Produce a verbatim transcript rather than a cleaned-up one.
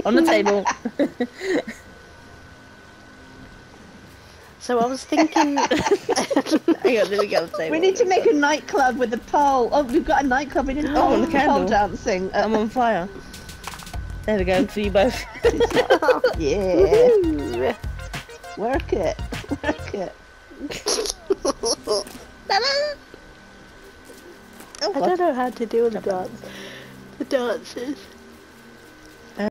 On the table. So I was thinking... Hang on, let me get on the table. We need to make a nightclub with a pole. Oh, we've got a nightclub. We didn't Oh, oh, and the pole candle. dancing. Uh, I'm on fire. There we go, for you both. yeah. Work it. Work it. Oh, I don't know how to do the dance. The dances.